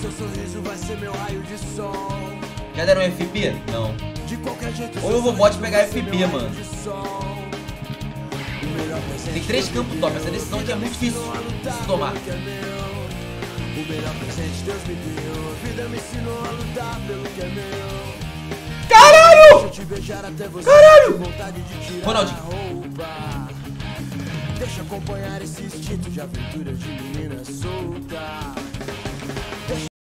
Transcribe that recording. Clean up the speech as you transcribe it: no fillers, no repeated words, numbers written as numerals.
seu sorriso vai ser meu raio de sol. Já deram FP? Não. De qualquer jeito, ou eu vou bot pegar FP, mano. Tem 3 campos top. Essa decisão aqui é muito difícil de tomar. O melhor presente Deus me deu. A vida me ensinou a lutar pelo que é meu. Caralho! Caralho! Ronaldinho. Deixa acompanhar esse instinto de aventura de menina solta.